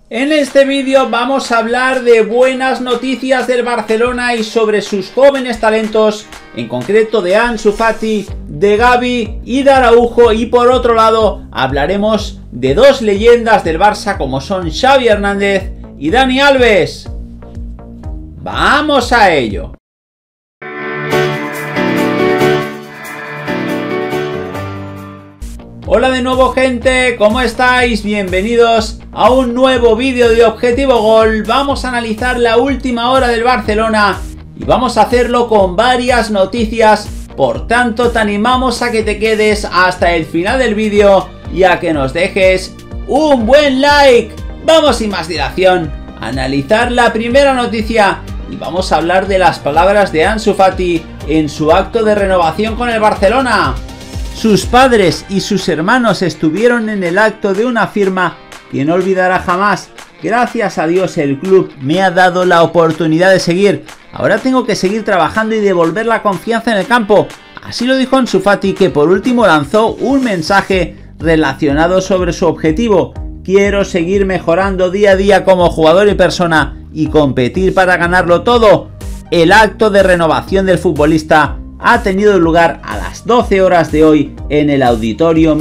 En este vídeo vamos a hablar de buenas noticias del Barcelona y sobre sus jóvenes talentos, en concreto de Ansu Fati, de Gavi y de Araujo, y por otro lado hablaremos de dos leyendas del Barça como son Xavi Hernández y Dani Alves. ¡Vamos a ello! Hola de nuevo, gente, ¿cómo estáis? Bienvenidos a un nuevo vídeo de Objetivo Gol. Vamos a analizar la última hora del Barcelona y vamos a hacerlo con varias noticias. Por tanto, te animamos a que te quedes hasta el final del vídeo y a que nos dejes un buen like. Vamos sin más dilación a analizar la primera noticia y vamos a hablar de las palabras de Ansu Fati en su acto de renovación con el Barcelona. Sus padres y sus hermanos estuvieron en el acto de una firma que no olvidará jamás. Gracias a Dios el club me ha dado la oportunidad de seguir. Ahora tengo que seguir trabajando y devolver la confianza en el campo. Así lo dijo Ansu Fati, que por último lanzó un mensaje relacionado sobre su objetivo. Quiero seguir mejorando día a día como jugador y persona y competir para ganarlo todo. El acto de renovación del futbolista ha tenido lugar a las 12 horas de hoy en el auditorio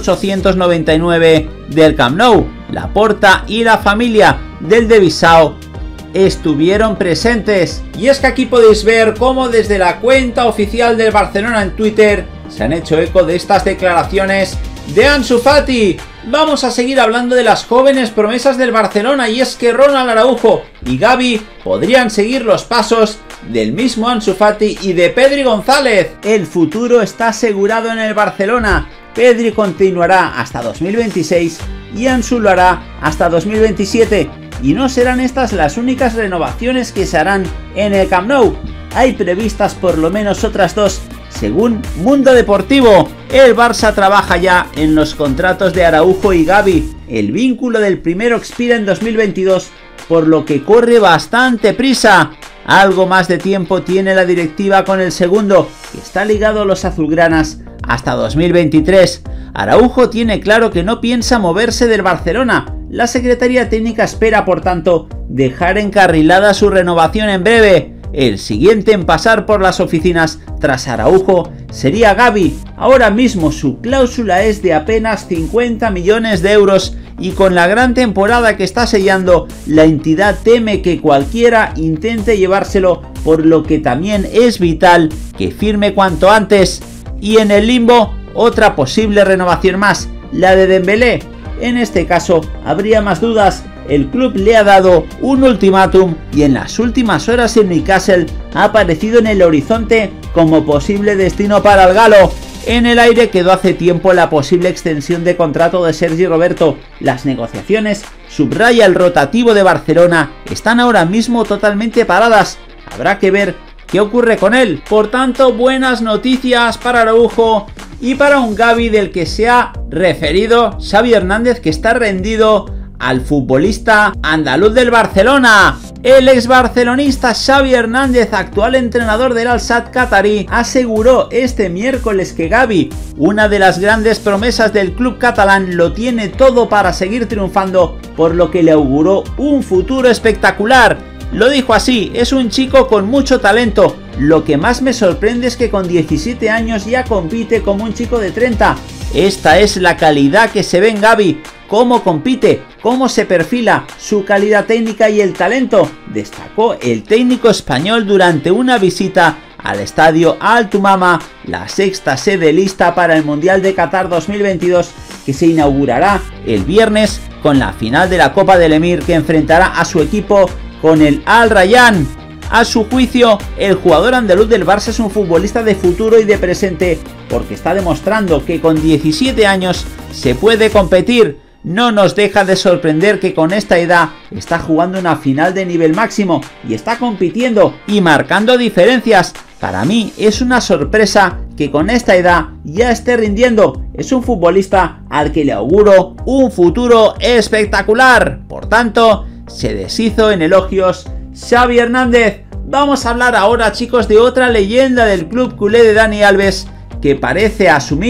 1899 del Camp Nou. Laporta y la familia del de Bissau estuvieron presentes. Y es que aquí podéis ver cómo desde la cuenta oficial del Barcelona en Twitter se han hecho eco de estas declaraciones de Ansu Fati. Vamos a seguir hablando de las jóvenes promesas del Barcelona, y es que Ronald Araujo y Gavi podrían seguir los pasos del mismo Ansu Fati y de Pedri González. El futuro está asegurado en el Barcelona. Pedri continuará hasta 2026 y Ansu lo hará hasta 2027. Y no serán estas las únicas renovaciones que se harán en el Camp Nou. Hay previstas por lo menos otras dos. Según Mundo Deportivo, el Barça trabaja ya en los contratos de Araujo y Gavi. El vínculo del primero expira en 2022, por lo que corre bastante prisa. Algo más de tiempo tiene la directiva con el segundo, que está ligado a los azulgranas hasta 2023. Araujo tiene claro que no piensa moverse del Barcelona. La Secretaría Técnica espera, por tanto, dejar encarrilada su renovación en breve. El siguiente en pasar por las oficinas tras Araujo sería Gavi. Ahora mismo su cláusula es de apenas 50 millones de euros y con la gran temporada que está sellando, la entidad teme que cualquiera intente llevárselo, por lo que también es vital que firme cuanto antes. Y en el limbo, otra posible renovación más, la de Dembélé. En este caso habría más dudas. El club le ha dado un ultimátum y en las últimas horas el Newcastle ha aparecido en el horizonte como posible destino para el galo. En el aire quedó hace tiempo la posible extensión de contrato de Sergi Roberto. Las negociaciones, subraya el rotativo de Barcelona, están ahora mismo totalmente paradas. Habrá que ver qué ocurre con él. Por tanto, buenas noticias para Araujo y para un Gavi del que se ha referido Xavi Hernández, que está rendido al futbolista andaluz del Barcelona. El ex barcelonista Xavi Hernández, actual entrenador del Al-Sadd catarí, aseguró este miércoles que Gavi, una de las grandes promesas del club catalán, lo tiene todo para seguir triunfando, por lo que le auguró un futuro espectacular. Lo dijo así: es un chico con mucho talento. Lo que más me sorprende es que con 17 años ya compite como un chico de 30. Esta es la calidad que se ve en Gavi. Cómo compite, cómo se perfila, su calidad técnica y el talento, destacó el técnico español durante una visita al estadio Al-Tumama, la sexta sede lista para el Mundial de Qatar 2022, que se inaugurará el viernes con la final de la Copa del Emir, que enfrentará a su equipo con el Al Rayyan. A su juicio, el jugador andaluz del Barça es un futbolista de futuro y de presente, porque está demostrando que con 17 años se puede competir. No nos deja de sorprender que con esta edad está jugando una final de nivel máximo y está compitiendo y marcando diferencias. Para mí es una sorpresa que con esta edad ya esté rindiendo. Es un futbolista al que le auguro un futuro espectacular. Por tanto, se deshizo en elogios Xavi Hernández. Vamos a hablar ahora, chicos, de otra leyenda del club culé, de Dani Alves, que parece asumir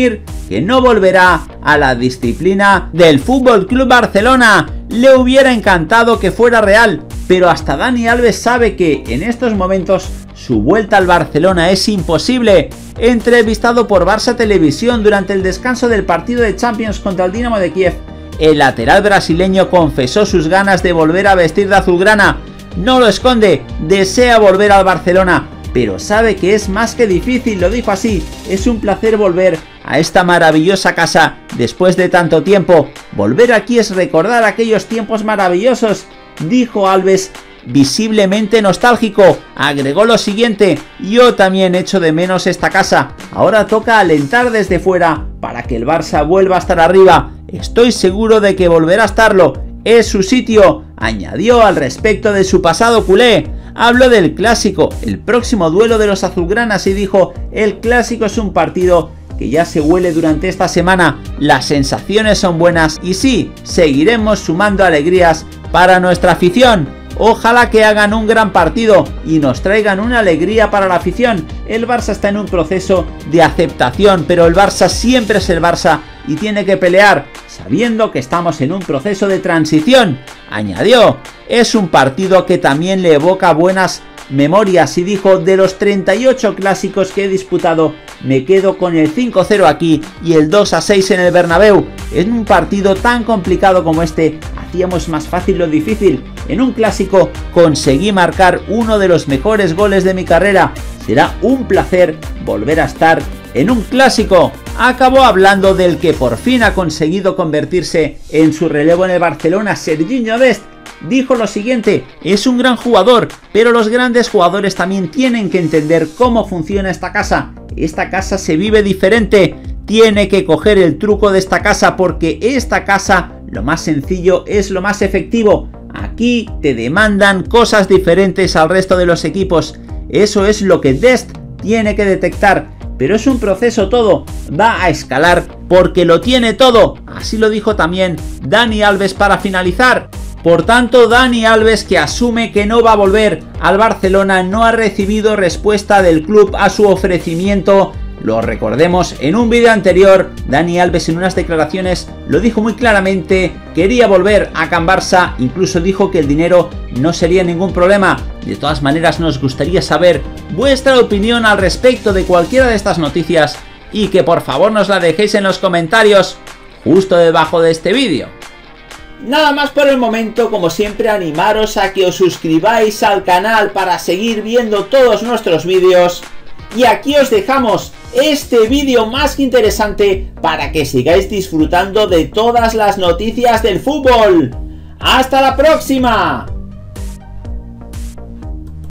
que no volverá a la disciplina del FC Barcelona. Le hubiera encantado que fuera real, pero hasta Dani Alves sabe que en estos momentos su vuelta al Barcelona es imposible. Entrevistado por Barça Televisión durante el descanso del partido de Champions contra el Dinamo de Kiev, el lateral brasileño confesó sus ganas de volver a vestir de azulgrana. No lo esconde, desea volver al Barcelona, pero sabe que es más que difícil, lo dijo así: es un placer volver a esta maravillosa casa después de tanto tiempo. Volver aquí es recordar aquellos tiempos maravillosos, dijo Alves, visiblemente nostálgico. Agregó lo siguiente: yo también echo de menos esta casa, ahora toca alentar desde fuera para que el Barça vuelva a estar arriba. Estoy seguro de que volverá a estarlo, es su sitio, añadió al respecto de su pasado culé. Habló del clásico, el próximo duelo de los azulgranas, y dijo: el clásico es un partido que ya se huele durante esta semana, las sensaciones son buenas y sí, seguiremos sumando alegrías para nuestra afición. Ojalá que hagan un gran partido y nos traigan una alegría para la afición. El Barça está en un proceso de aceptación, pero el Barça siempre es el Barça y tiene que pelear, sabiendo que estamos en un proceso de transición. Añadió: es un partido que también le evoca buenas memorias, y dijo: de los 38 clásicos que he disputado, me quedo con el 5-0 aquí y el 2-6 en el Bernabéu. En un partido tan complicado como este, hacíamos más fácil lo difícil. En un clásico conseguí marcar uno de los mejores goles de mi carrera. Será un placer volver a estar en un clásico. Acabó hablando del que por fin ha conseguido convertirse en su relevo en el Barcelona, Serginho Dest. Dijo lo siguiente: es un gran jugador, pero los grandes jugadores también tienen que entender cómo funciona esta casa. Esta casa se vive diferente, tiene que coger el truco de esta casa, porque esta casa, lo más sencillo es lo más efectivo. Aquí te demandan cosas diferentes al resto de los equipos. Eso es lo que Dest tiene que detectar. Pero es un proceso todo, va a escalar porque lo tiene todo. Así lo dijo también Dani Alves para finalizar. Por tanto, Dani Alves, que asume que no va a volver al Barcelona, no ha recibido respuesta del club a su ofrecimiento. Lo recordemos, en un vídeo anterior, Dani Alves en unas declaraciones lo dijo muy claramente: quería volver a Can Barça, incluso dijo que el dinero no sería ningún problema. De todas maneras, nos gustaría saber vuestra opinión al respecto de cualquiera de estas noticias, y que por favor nos la dejéis en los comentarios justo debajo de este vídeo. Nada más por el momento. Como siempre, animaros a que os suscribáis al canal para seguir viendo todos nuestros vídeos. Y aquí os dejamos este vídeo más que interesante para que sigáis disfrutando de todas las noticias del fútbol. ¡Hasta la próxima!